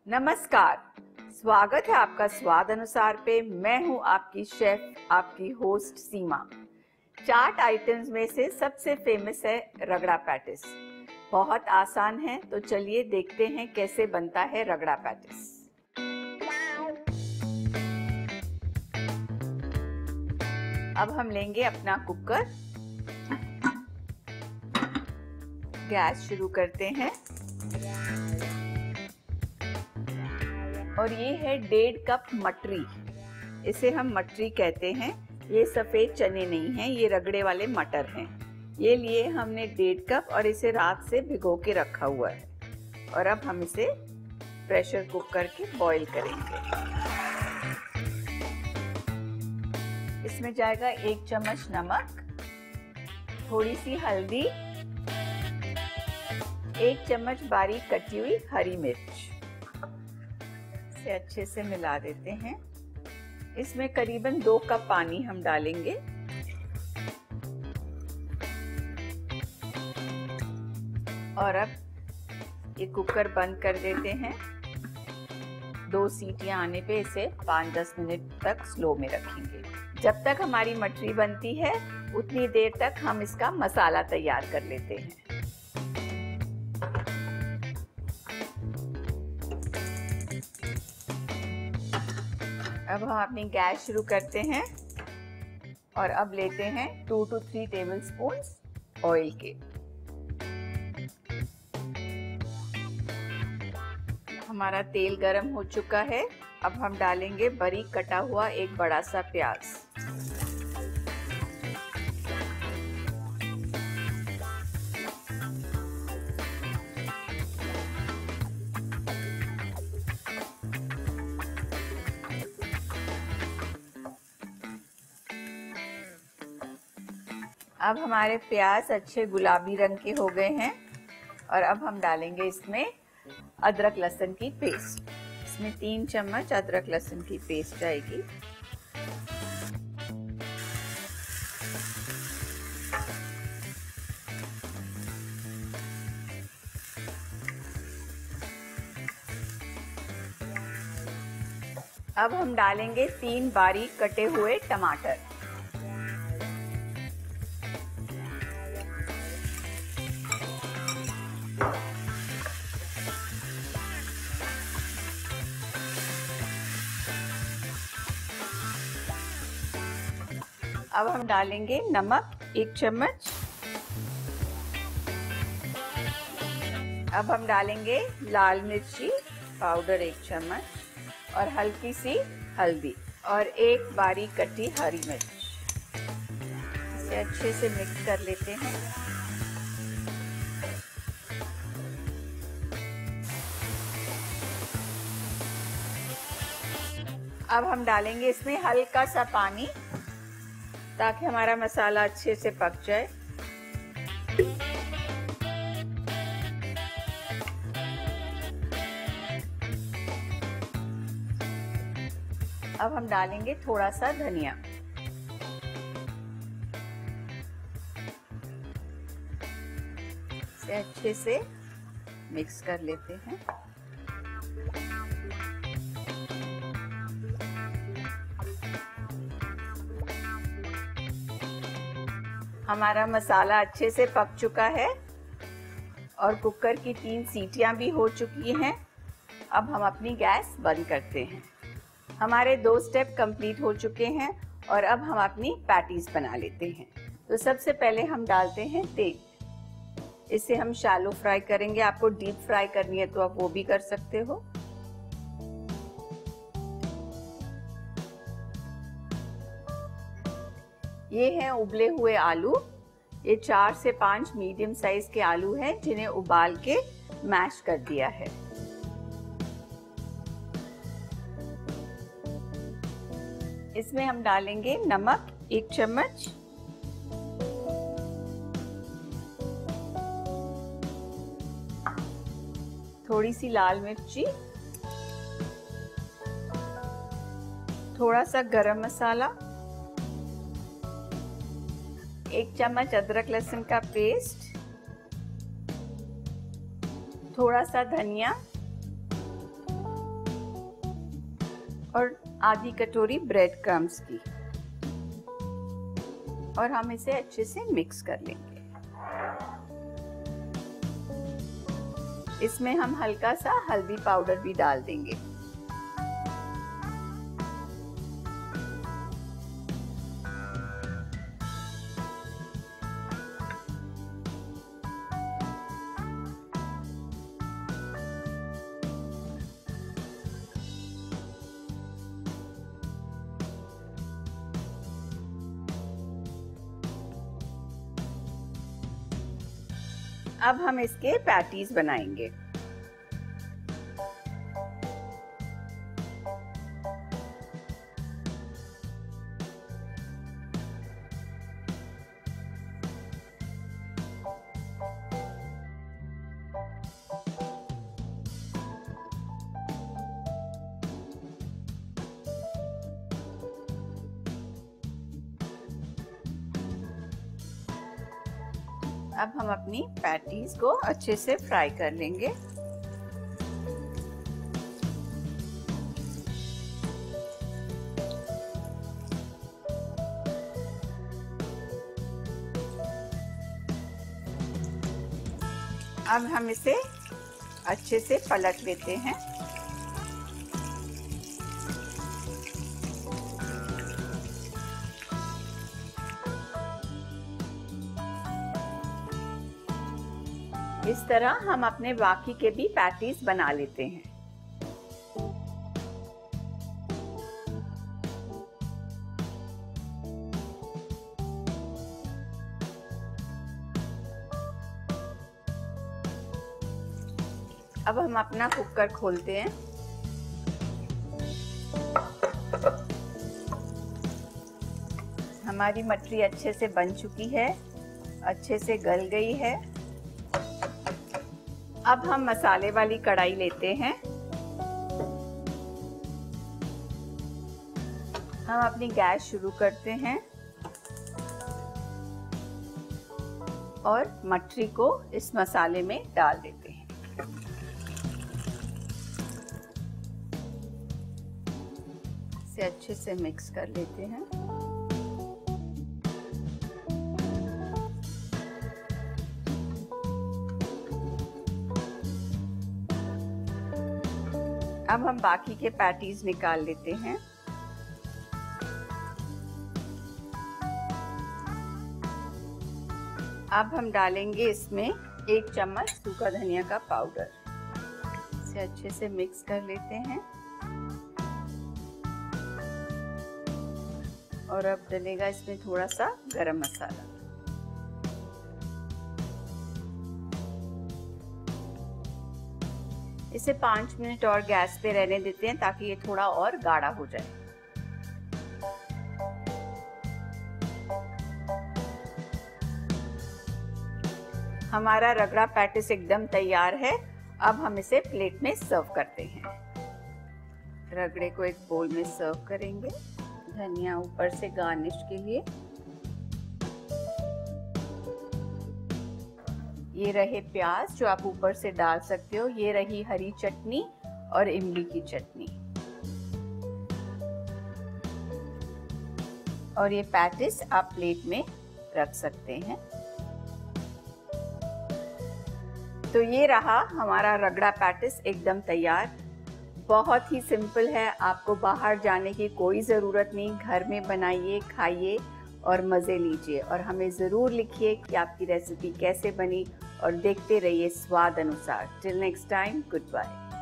नमस्कार। स्वागत है आपका स्वाद अनुसार पे। मैं हूं आपकी शेफ, आपकी होस्ट सीमा। चाट आइटम्स में से सबसे फेमस है रगड़ा पैटिस। बहुत आसान है, तो चलिए देखते हैं कैसे बनता है रगड़ा पैटिस। अब हम लेंगे अपना कुकर, गैस शुरू करते हैं और ये है 1.5 कप मटरी। इसे हम मटरी कहते हैं। ये सफ़ेद चने नहीं हैं, ये रगड़े वाले मटर हैं। ये लिए हमने 1.5 कप और इसे रात से भिगो के रखा हुआ है। और अब हम इसे प्रेशर कुक करके बॉईल करेंगे। इसमें जाएगा 1 चम्मच नमक, थोड़ी सी हल्दी, 1 चम्मच बारीक कटी हुई हरी मिर्च। इसे अच्छे से मिला देते हैं। इसमें करीबन 2 कप पानी हम डालेंगे। और अब ये कुकर बंद कर देते हैं। 2 सीटियां आने पे इसे 5-10 मिनट तक स्लो में रखेंगे। जब तक हमारी मटरी बनती है उतनी देर तक हम इसका मसाला तैयार कर लेते हैं। अब हम अपनी गैस शुरू करते हैं और अब लेते हैं 2 to 3 टेबलस्पून ऑयल के। हमारा तेल गरम हो चुका है। अब हम डालेंगे बारीक कटा हुआ एक बड़ा सा प्याज। अब हमारे प्याज अच्छे गुलाबी रंग के हो गए हैं और अब हम डालेंगे इसमें अदरक लहसुन की पेस्ट। इसमें 3 चम्मच अदरक लहसुन की पेस्ट जाएगी। अब हम डालेंगे 3 बारीक कटे हुए टमाटर। अब हम डालेंगे नमक 1 चम्मच। अब हम डालेंगे लाल मिर्ची पाउडर 1 चम्मच और हल्की सी हल्दी और 1 बारीक कटी हरी मिर्च। इसे अच्छे से मिक्स कर लेते हैं। अब हम डालेंगे इसमें हल्का सा पानी ताकि हमारा मसाला अच्छे से पक जाए। अब हम डालेंगे थोड़ा सा धनिया। इसे अच्छे से मिक्स कर लेते हैं। हमारा मसाला अच्छे से पक चुका है और कुकर की 3 सीटियां भी हो चुकी हैं। अब हम अपनी गैस बंद करते हैं। हमारे 2 स्टेप कंप्लीट हो चुके हैं और अब हम अपनी पैटीज बना लेते हैं। तो सबसे पहले हम डालते हैं तेल। इसे हम शैलो फ्राई करेंगे। आपको डीप फ्राई करनी है तो आप वो भी कर सकते हो। ये हैं उबले हुए आलू। ये 4 से 5 मीडियम साइज के आलू हैं जिन्हें उबाल के मैश कर दिया है। इसमें हम डालेंगे नमक 1 चम्मच, थोड़ी सी लाल मिर्ची, थोड़ा सा गरम मसाला, 1 चम्मच अदरक लहसुन का पेस्ट, थोड़ा सा धनिया, और आधी कटोरी ब्रेड क्रम्स की, और हम इसे अच्छे से मिक्स कर लेंगे। इसमें हम हल्का सा हल्दी पाउडर भी डाल देंगे। अब हम इसके पैटीज बनाएंगे। अब हम अपनी पैटीज को अच्छे से फ्राई कर लेंगे। अब हम इसे अच्छे से पलट लेते हैं। इस तरह हम अपने बाकी के भी पैटीज बना लेते हैं। अब हम अपना कुकर खोलते हैं। हमारी मटरी अच्छे से बन चुकी है, अच्छे से गल गई है। अब हम मसाले वाली कढ़ाई लेते हैं। हम अपनी गैस शुरू करते हैं और मटरी को इस मसाले में डाल देते हैं। इसे अच्छे से मिक्स कर लेते हैं। अब हम बाकी के पैटीज निकाल लेते हैं। अब हम डालेंगे इसमें 1 चम्मच सूखा धनिया का पाउडर। इसे अच्छे से मिक्स कर लेते हैं। और अब डलेगा इसमें थोड़ा सा गरम मसाला। इसे 5 मिनट और गैस पे रहने देते हैं ताकि ये थोड़ा और गाढ़ा हो जाए। हमारा रगड़ा पैटिस एकदम तैयार है। अब हम इसे प्लेट में सर्व करते हैं। रगड़े को एक बोल में सर्व करेंगे, धनिया ऊपर से गार्निश के लिए। ये रहे प्याज जो आप ऊपर से डाल सकते हो। ये रही हरी चटनी और इमली की चटनी। और ये पैटिस आप प्लेट में रख सकते हैं। तो ये रहा हमारा रगड़ा पैटिस एकदम तैयार। बहुत ही सिंपल है, आपको बाहर जाने की कोई ज़रूरत नहीं। घर में बनाइए, खाइए और मज़े लीजिए। और हमें ज़रूर लिखिए कि आपकी रेसिपी कैसे बनी और देखते रहिए स्वाद अनुसार। Till next time, good bye.